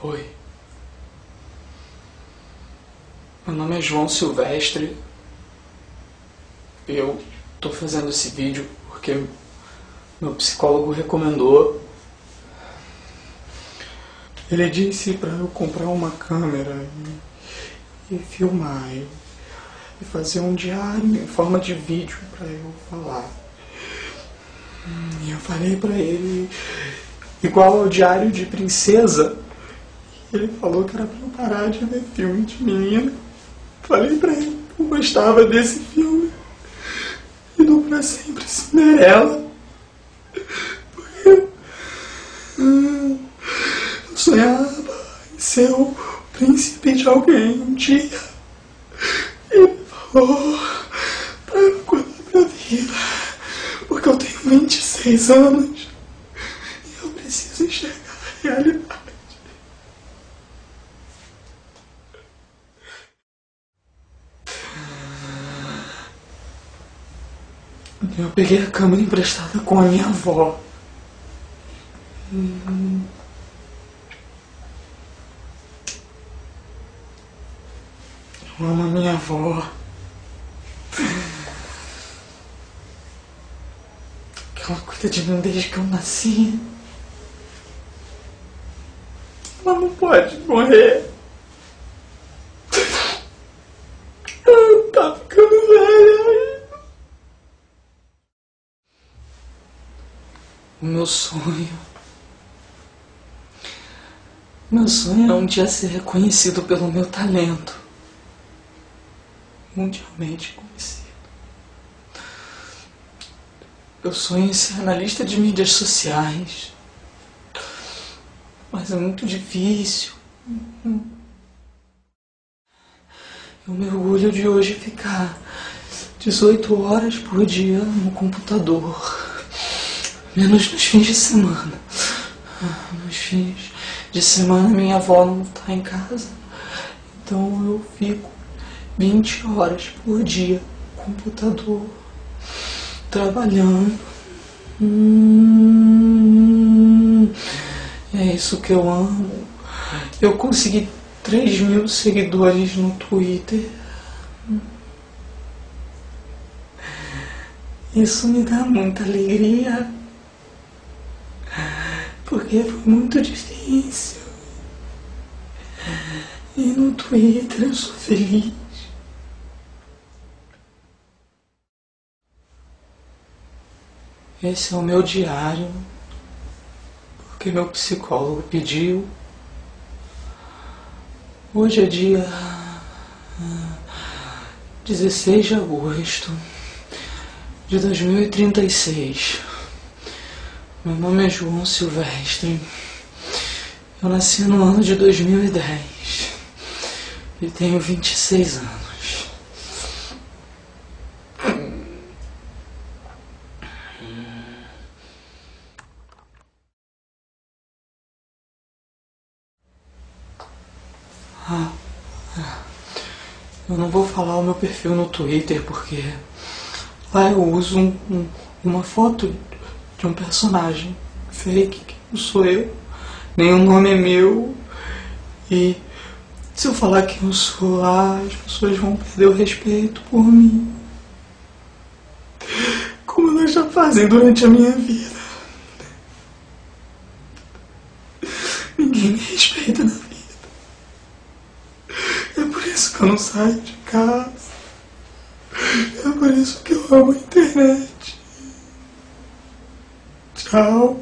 Oi, meu nome é João Silvestre. Eu tô fazendo esse vídeo porque meu psicólogo recomendou. Ele disse pra eu comprar uma câmera e filmar e fazer um diário em forma de vídeo pra eu falar. E eu falei pra ele, igual ao Diário de Princesa. Ele falou que era pra eu parar de ver filme de menina. Falei pra ele que eu gostava desse filme e do Pra Sempre Cinderela. Porque eu sonhava em ser o príncipe de alguém um dia. Ele falou pra eu cuidar da vida, porque eu tenho 26 anos e eu preciso enxergar a realidade. Eu peguei a câmera emprestada com a minha avó. Eu amo a minha avó. Ela cuida de mim desde que eu nasci. Ela não pode morrer. Ela tá ficando velha. O meu sonho é um dia ser reconhecido pelo meu talento. Mundialmente conhecido. Eu sonho em ser analista de mídias sociais. Mas é muito difícil. Eu me orgulho de hoje ficar 18 horas por dia no computador. Menos nos fins de semana. Nos fins de semana minha avó não está em casa. Então eu fico 20 horas por dia no computador, trabalhando. É isso que eu amo. Eu consegui 3.000 seguidores no Twitter. Isso me dá muita alegria, porque foi muito difícil. E no Twitter eu sou feliz. Esse é o meu diário, porque meu psicólogo pediu. Hoje é dia 16 de agosto de 2036. Meu nome é João Silvestre. Eu nasci no ano de 2010 e tenho 26 anos. Eu não vou falar o meu perfil no Twitter porque lá eu uso uma foto de um personagem fake, que não sou eu, nenhum nome é meu, e se eu falar quem eu sou lá, as pessoas vão perder o respeito por mim, como elas já fazem durante a minha vida. Ninguém me respeita na vida. É por isso que eu não saio de casa. É por isso que eu amo a internet. Tchau.